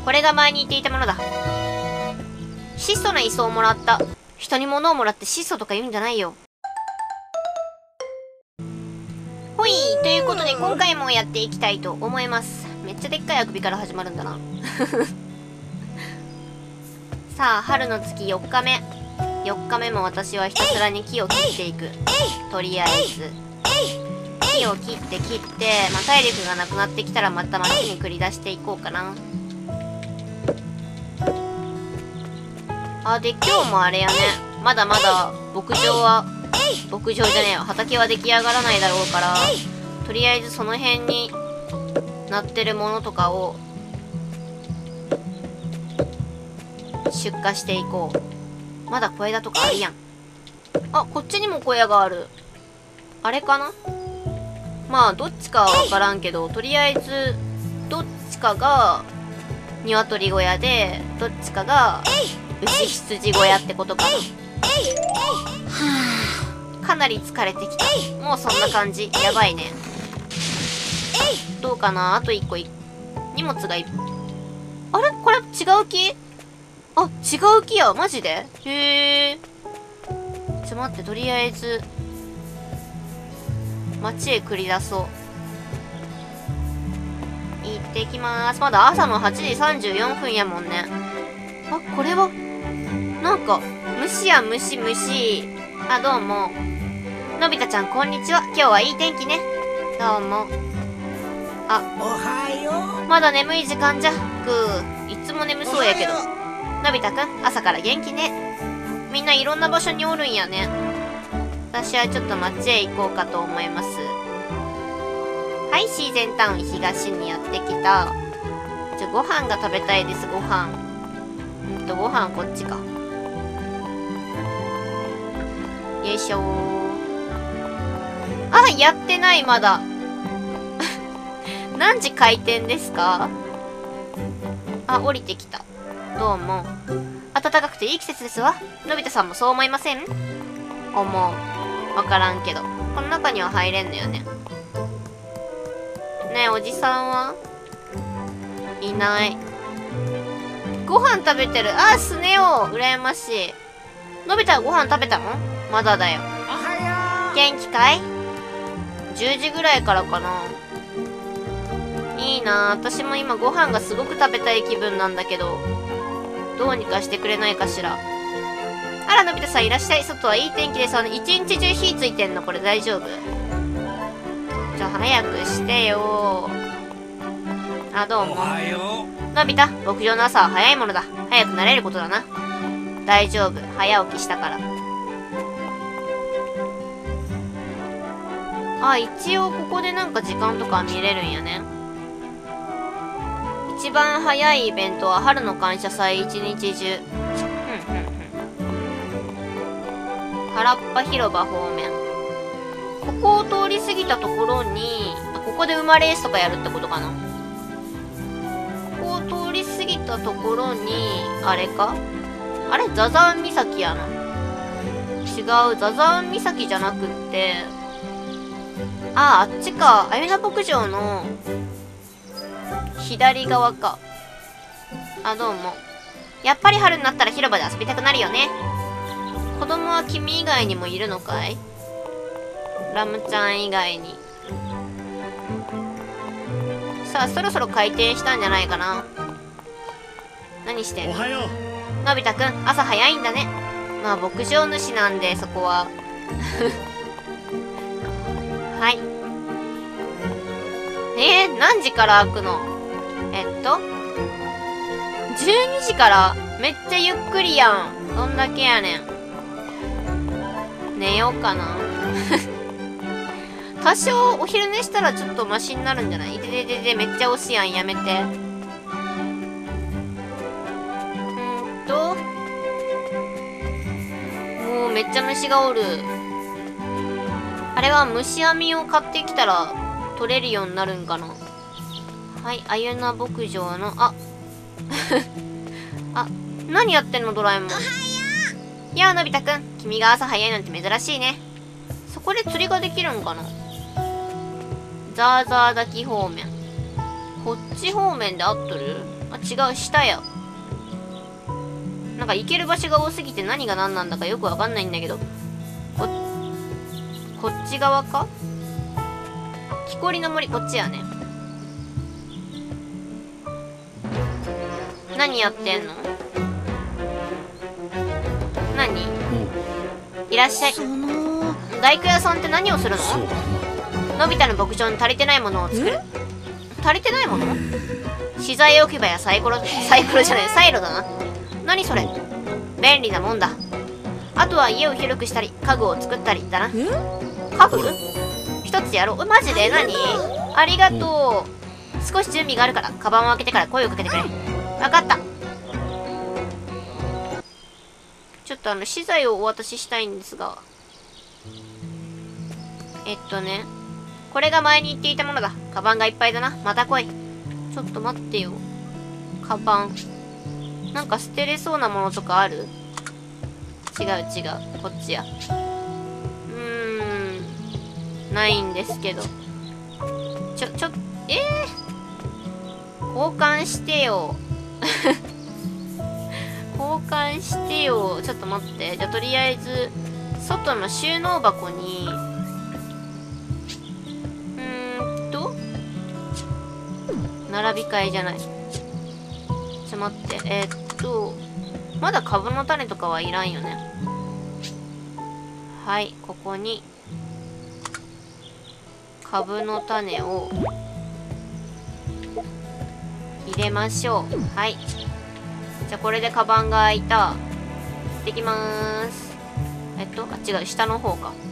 これが前に言っていたものだ。質素な椅子をもらった。人に物をもらって質素とか言うんじゃないよ。ほい、ということで今回もやっていきたいと思います。めっちゃでっかいあくびから始まるんだな。さあ、春の月4日目。4日目も私はひたすらに木を切っていく。とりあえず。木を切って、まあ、体力がなくなってきたらまた町に繰り出していこうかな。あ、で、今日もあれやね。まだまだ牧場じゃねえよ。畑は出来上がらないだろうから、とりあえずその辺になってるものとかを出荷していこう。まだ小枝とかあるやん。あ、こっちにも小屋がある。あれかな。まあ、どっちかはわからんけど、とりあえず、どっちかが鶏小屋で、どっちかが牛羊小屋ってことかな。かなり疲れてきた。もうそんな感じ。やばいね。どうかな。あと1個荷物があれこれ違う木。あ、違う木や。マジで。へえ。ちょ待って、とりあえず街へ繰り出そう。行ってきまーす。まだ朝の8時34分やもんね。あ、これはなんか虫や虫。あ、どうも。のび太ちゃん、こんにちは。今日はいい天気ね。どうも。あ、 おはよう。まだ眠い時間じゃ。いつも眠そうやけど。のび太くん、朝から元気ね。みんないろんな場所におるんやね。私はちょっと街へ行こうかと思います。はい、シーゼンタウン東にやってきた。ご飯が食べたいです、ご飯。ご飯こっちか。よいしょー。あ、やってない、まだ。何時開店ですか？あ、降りてきた。どうも。暖かくていい季節ですわ。のび太さんもそう思いません？思う。わからんけど。この中には入れんのよね。ねえ、おじさんはいない。ご飯食べてる。あ、スネ夫。羨ましい。のび太はご飯食べたの？まだだよ。元気かい？ 10 時ぐらいからかな。いいなぁ。私も今ご飯がすごく食べたい気分なんだけど、どうにかしてくれないかしら。あら、のび太さんいらっしゃい。外はいい天気です。一日中火ついてんの？これ大丈夫？じゃあ早くしてよ。あ、どうも。のび太、牧場の朝は早いものだ。早く慣れることだな。大丈夫。早起きしたから。あ、一応ここでなんか時間とか見れるんやね。一番早いイベントは春の感謝祭一日中。原っぱ広場方面。ここを通り過ぎたところに、ここで馬レースとかやるってことかな。ここを通り過ぎたところに、あれか？あれザザン岬やな。違う、ザザン岬じゃなくって、あっちか。あゆな牧場の左側か。あ、どうも。やっぱり春になったら広場で遊びたくなるよね。子供は君以外にもいるのかい？ラムちゃん以外に。さあ、そろそろ開店したんじゃないかな。何してんの？ おはよう。のび太くん、朝早いんだね。まあ、牧場主なんで、そこは。はい。何時から開くの？12時から？めっちゃゆっくりやん。どんだけやねん。寝ようかな。多少お昼寝したらちょっとマシになるんじゃない？で、めっちゃ押すやん。やめて。もうめっちゃ虫がおる。あれは虫網を買ってきたら取れるようになるんかな。はい、あゆな牧場の、あ何やってんのドラえもん。やあ、のび太くん。君が朝早いなんて珍しいね。そこで釣りができるんかな。ザーザー滝方面。こっち方面で合っとる？ あ、違う、下や。なんか行ける場所が多すぎて何が何なんだかよくわかんないんだけど。こっち側か？木こりの森、こっちやね。何やってんの？何？いらっしゃい。大工屋さんって何をするの？のび太の牧場に足りてないものを作る。足りてないもの？資材置き場やサイコロじゃない、サイロだな。何それ？便利なもんだ。あとは家を広くしたり家具を作ったりだな。家具？一つやろう。マジで？何？ありがとう。少し準備があるからカバンを開けてから声をかけてくれ。分かった。ちょっと資材をお渡ししたいんですが、これが前に言っていたものだ。カバンがいっぱいだな。また来い。ちょっと待ってよ。カバン。なんか捨てれそうなものとかある？違う。こっちや。ないんですけど。交換してよ。交換してよ。ちょっと待って。じゃあとりあえず、外の収納箱に、並び替えじゃない。待って。まだ株の種とかはいらんよね。はい、ここに、株の種を、入れましょう。はい。じゃあこれでカバンが開いた。行ってきまーす。違う、下の方か。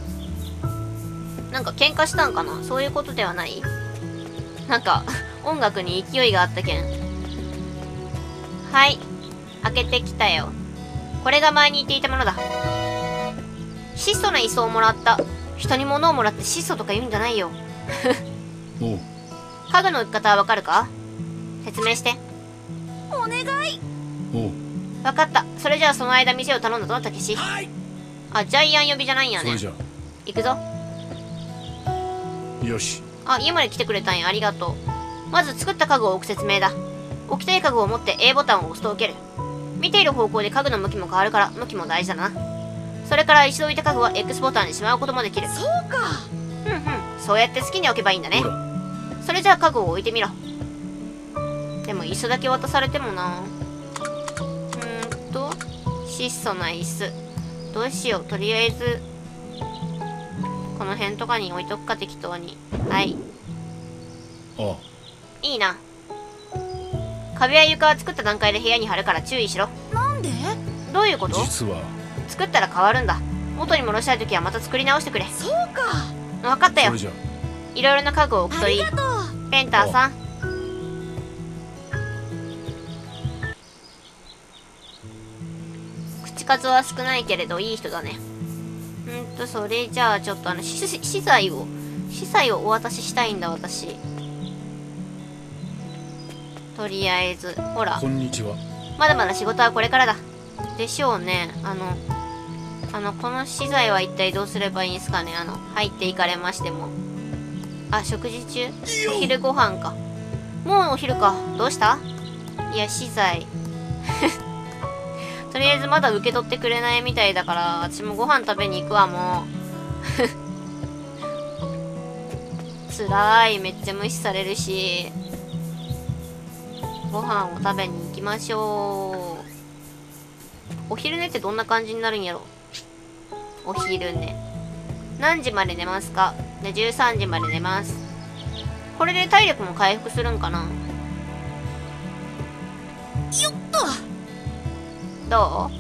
なんか喧嘩したんかな？そういうことではない？なんか、音楽に勢いがあったけん。はい。開けてきたよ。これが前に言っていたものだ。質素な椅子をもらった。人に物をもらって質素とか言うんじゃないよ。家具の置き方はわかるか？説明して。お願い。わかった。それじゃあその間店を頼んだぞ、たけし。あ、ジャイアン呼びじゃないんやね。行くぞ。 よし。 あ、家まで来てくれたんや。ありがとう。まず作った家具を置く説明だ。置きたい家具を持って A ボタンを押すと置ける。見ている方向で家具の向きも変わるから向きも大事だな。それから一度置いた家具は X ボタンにしまうこともできる。そうか。そうやって好きに置けばいいんだね。それじゃあ家具を置いてみろ。でも椅子だけ渡されてもな。質素な椅子。どうしよう。とりあえず、この辺とかに置いとくか、適当に。はい。いいな。壁や床は作った段階で部屋に貼るから注意しろ。なんで？どういうこと？ 実は作ったら変わるんだ。元に戻したいときはまた作り直してくれ。そうか。分かったよ。いろいろな家具を置くといい。ペンターさん。口数は少ないけれどいい人だね。それじゃあちょっと資材をお渡ししたいんだ、私。とりあえず、ほら。 こんにちは。 まだまだ仕事はこれからだ。でしょうね。この資材は一体どうすればいいんすかね。入っていかれましても。あ、食事中？お昼ご飯か。もうお昼か。どうした？いや、資材。とりあえずまだ受け取ってくれないみたいだから、私もご飯食べに行くわ、もう。つらい。めっちゃ無視されるし。ご飯を食べに行きましょう。お昼寝ってどんな感じになるんやろ。お昼寝。何時まで寝ますか？で、13時まで寝ます。これで体力も回復するんかな？よっと！ど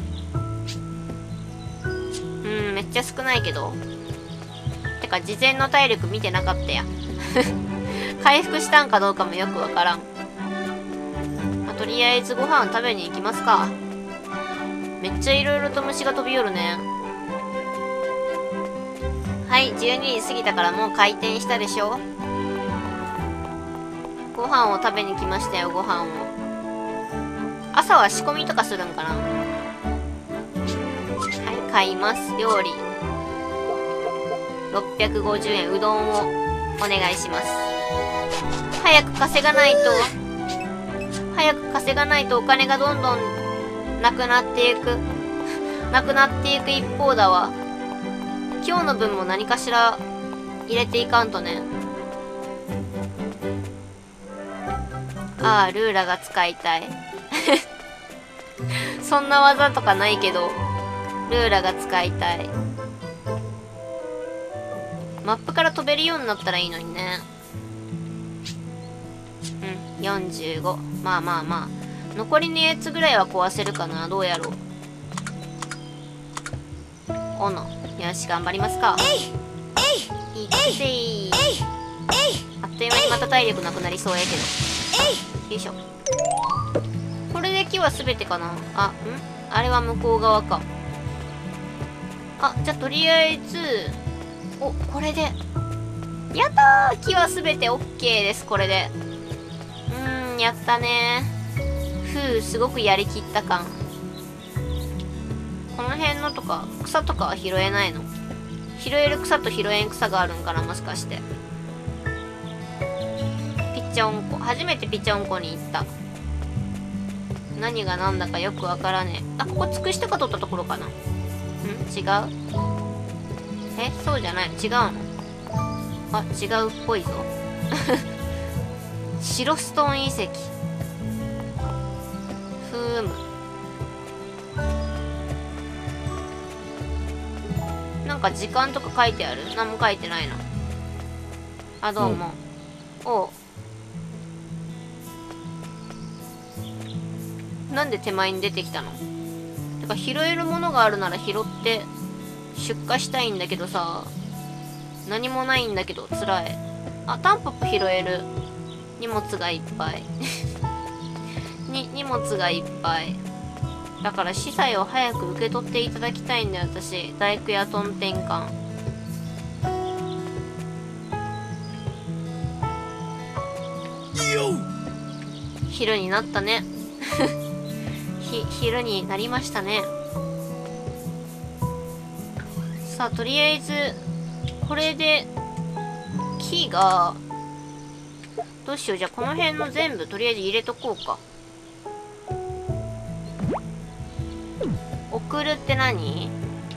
う？めっちゃ少ないけど。てか、事前の体力見てなかったや。回復したんかどうかもよくわからん。とりあえずご飯食べに行きますか。めっちゃいろいろと虫が飛び寄るね。はい、12時過ぎたからもう開店したでしょ。ご飯を食べに来ましたよ、ご飯を。朝は仕込みとかするんかな。はい、買います。料理。650円、うどんをお願いします。早く稼がないと。 早く稼がないとお金がどんどんなくなっていくなくなっていく一方だわ。今日の分も何かしら入れていかんとね。ああ、ルーラが使いたいそんな技とかないけどルーラが使いたい。マップから飛べるようになったらいいのにね。うん、45。まあまあまあ、残りのやつぐらいは壊せるかな。どうやろう。おの、よし、頑張りますか。いくぜー。あっという間にまた体力なくなりそうやけど。よいしょ。これで木は全てかな。あ、あれは向こう側か。あ、じゃあとりあえず、お、これで。やったー、木は全て OK です、これで。やったねー。すごくやりきった感。この辺のとか、草とかは拾えないの？拾える草と拾えん草があるんかな、もしかして。ピッチョンコ。初めてピッチョンコに行った。何が何だかよくわからねえ。あ、ここつくしとか取ったところかな。違う？え、そうじゃない。違うの？あ、違うっぽいぞ。白ストーン遺跡。なんか時間とか書いてある？何も書いてないな。あ、どうも。おう。なんで手前に出てきたの？てか拾えるものがあるなら拾って出荷したいんだけどさ。何もないんだけど辛い。あ、タンポポ拾える。荷物がいっぱい。荷物がいっぱい。だから資材を早く受け取っていただきたいんだよ、私。大工やトンテンカン。昼になったね。昼になりましたね。さあ、とりあえず、これで、木が、どうしよう。じゃあ、この辺の全部、とりあえず入れとこうか。送るって何？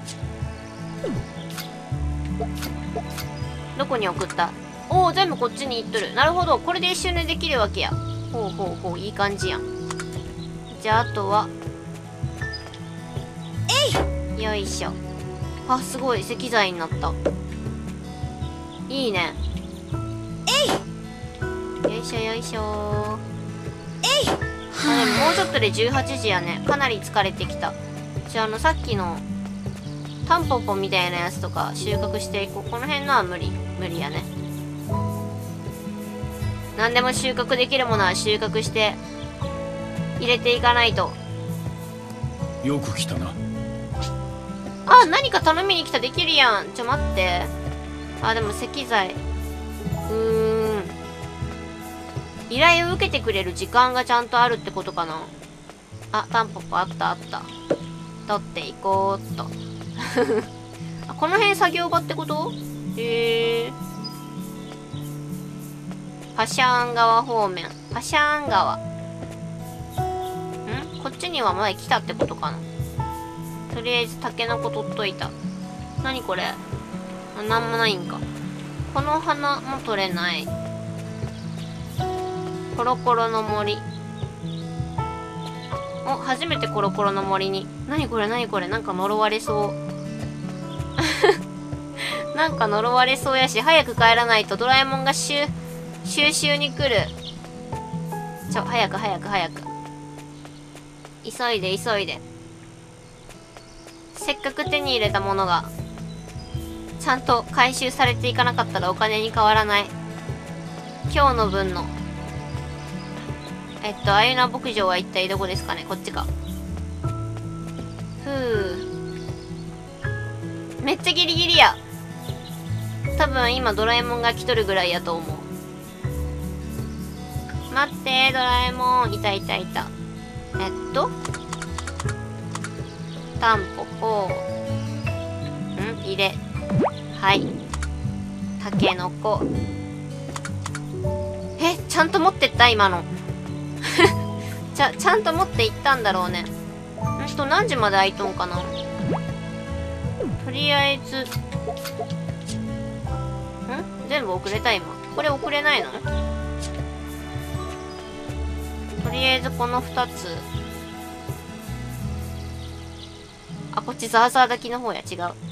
どこに送った？おお、全部こっちに行っとる。なるほど。これで一瞬でできるわけや。ほうほうほう、いい感じやん。じゃあ、あとは。よいしょ。あ、すごい。石材になった。いいね。よいしょよいしょ。あ、でももうちょっとで18時やね。かなり疲れてきた。じゃあ、さっきのタンポポみたいなやつとか収穫していこう。この辺のは無理やね。何でも収穫できるものは収穫して入れていかないと。 よく来たな。 あ、何か頼みに来た。できるやん。ちょ待って。あ、でも石材。依頼を受けてくれる時間がちゃんとあるってことかな。あ、タンポポあったあった。取っていこうっと。あ、この辺作業場ってこと？パシャーン川方面。パシャーン川。こっちには前来たってことかな。とりあえずタケノコ取っといた。何これ？あ、なんもないんか。この花も取れない。コロコロの森。お、初めてコロコロの森に。何これ何これ、なんか呪われそう。なんか呪われそうやし、早く帰らないとドラえもんが収集に来る。早く早く早く。急いで急いで。せっかく手に入れたものが、ちゃんと回収されていかなかったらお金に変わらない。今日の分の。アユナ牧場は一体どこですかね。こっちか。めっちゃギリギリや。多分今ドラえもんが来とるぐらいやと思う。待って、ドラえもん。いたいたいた。タンポポ。入れ。はい。タケノコ。ちゃんと持ってった今の。 ちゃんと持って行ったんだろうね。何時まで空いとんかな。とりあえず全部送れた今。これ送れないの？とりあえずこの2つ。あ、こっちザーザー炊きの方や。違う。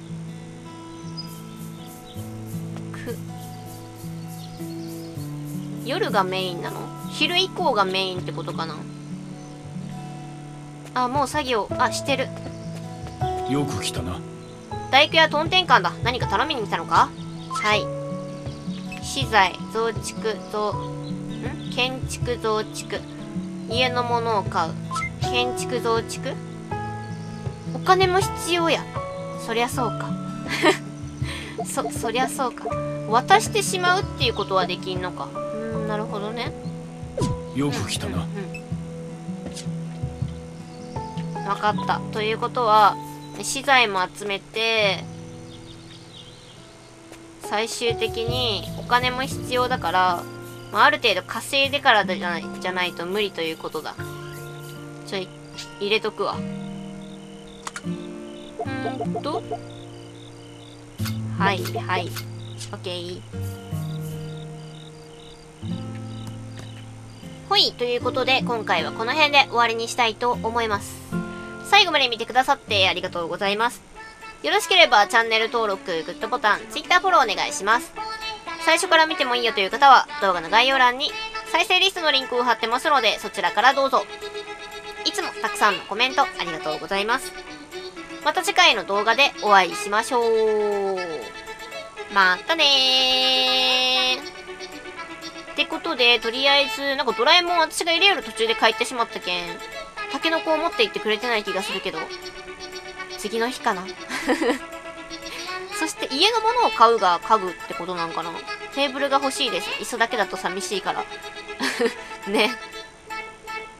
夜がメインなの？昼以降がメインってことかな。あ、もう作業、してる。 よく来たな。 大工屋トンテンカンだ。何か頼みに来たのか？はい。資材、増築、建築増築。家のものを買う。建築増築？お金も必要や。そりゃそうか。そりゃそうか。渡してしまうっていうことはできんのか。なるほどね。 よく来たな。 わかった。ということは、資材も集めて、最終的にお金も必要だから、ある程度稼いでからじゃないと無理ということだ。入れとくわ。はいはい。オッケー。ほい、ということで今回はこの辺で終わりにしたいと思います。最後まで見てくださってありがとうございます。よろしければチャンネル登録、グッドボタン、Twitter フォローお願いします。最初から見てもいいよという方は動画の概要欄に再生リストのリンクを貼ってますのでそちらからどうぞ。いつもたくさんのコメントありがとうございます。また次回の動画でお会いしましょう。またねー。ってことで、とりあえず、なんかドラえもん私が入れよる途中で帰ってしまったけん、タケノコを持って行ってくれてない気がするけど、次の日かな。そして家のものを買うが家具ってことなんかな。テーブルが欲しいです。椅子だけだと寂しいから。ね。